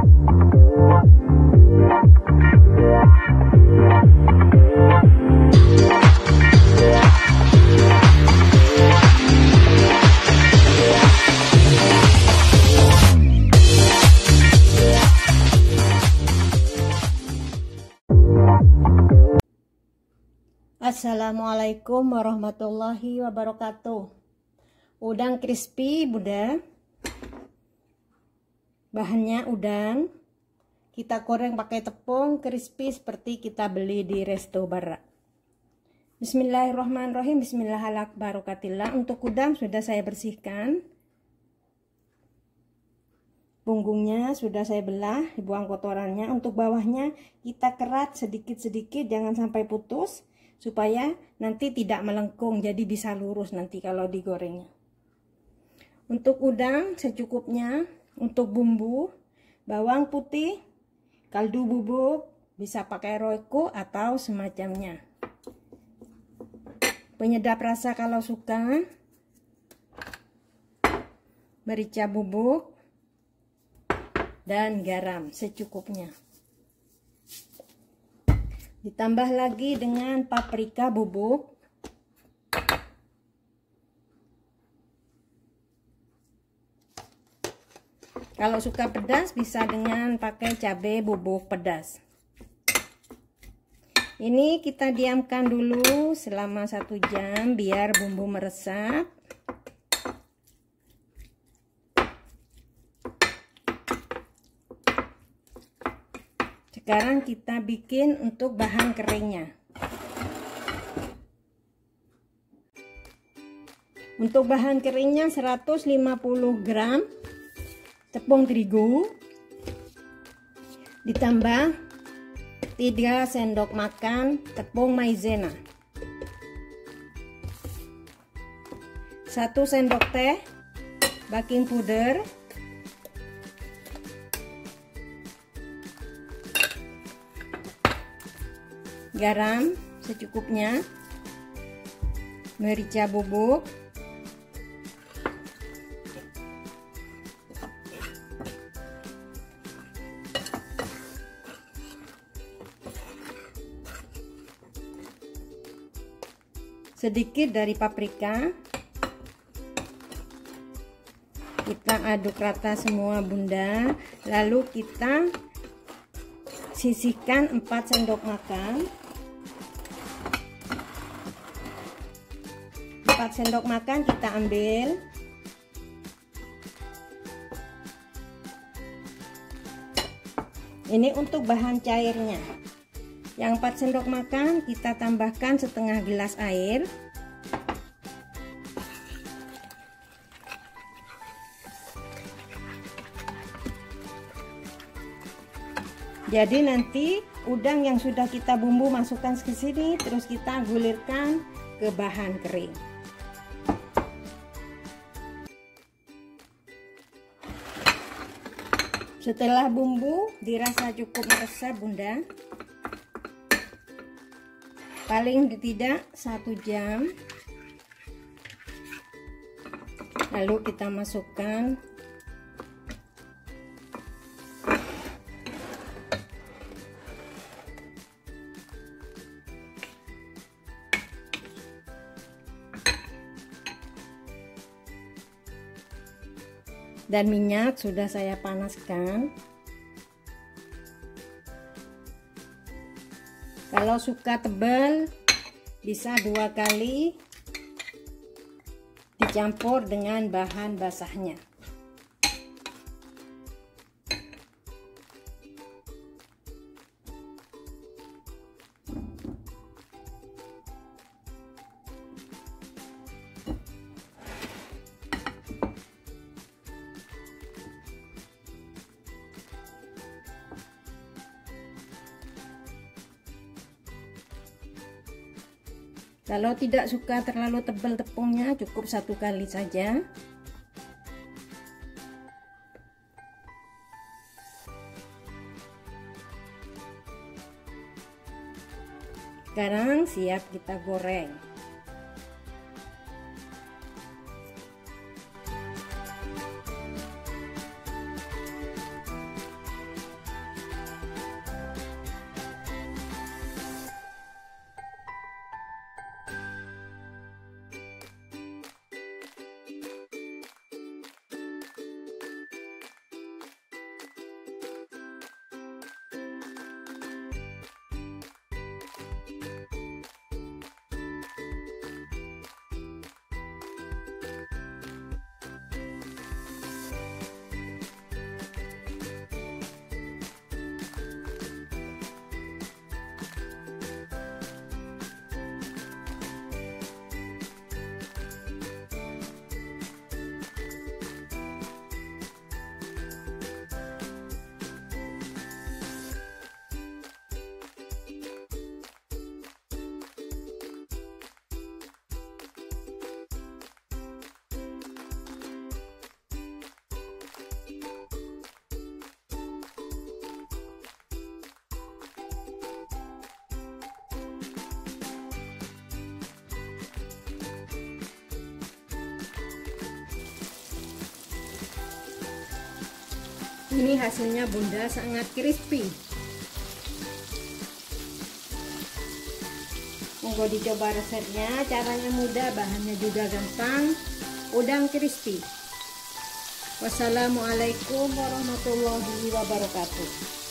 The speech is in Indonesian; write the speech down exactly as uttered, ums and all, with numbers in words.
Assalamualaikum warahmatullahi wabarakatuh. Udang crispy Bunda. Bahannya udang. Kita goreng pakai tepung crispy seperti kita beli di resto barat. Bismillahirrahmanirrahim. Bismillahirrahmanirrahim. Untuk udang sudah saya bersihkan. Punggungnya sudah saya belah, dibuang kotorannya. Untuk bawahnya kita kerat sedikit-sedikit, jangan sampai putus, supaya nanti tidak melengkung, jadi bisa lurus nanti kalau digorengnya. Untuk udang secukupnya. Untuk bumbu, bawang putih, kaldu bubuk, bisa pakai royco atau semacamnya. Penyedap rasa kalau suka, merica bubuk, dan garam secukupnya. Ditambah lagi dengan paprika bubuk. Kalau suka pedas bisa dengan pakai cabai bubuk pedas. Ini kita diamkan dulu selama satu jam biar bumbu meresap. Sekarang kita bikin untuk bahan keringnya. Untuk bahan keringnya seratus lima puluh gram tepung terigu, ditambah tiga sendok makan tepung maizena, satu sendok teh baking powder, garam secukupnya, merica bubuk, sedikit dari paprika. Kita aduk rata semua Bunda, lalu kita sisihkan empat sendok makan. empat sendok makan kita ambil. Ini untuk bahan cairnya. Yang empat sendok makan kita tambahkan setengah gelas air. Jadi nanti udang yang sudah kita bumbu masukkan ke sini, terus kita gulirkan ke bahan kering. Setelah bumbu dirasa cukup meresap Bunda, paling tidak satu jam, lalu kita masukkan dan minyak sudah saya panaskan. Kalau suka tebal bisa dua kali dicampur dengan bahan basahnya. Kalau tidak suka terlalu tebal tepungnya, cukup satu kali saja. Sekarang siap kita goreng. Ini hasilnya Bunda, sangat crispy. Monggo dicoba resepnya, caranya mudah, bahannya juga gampang. Udang crispy. Wassalamualaikum warahmatullahi wabarakatuh.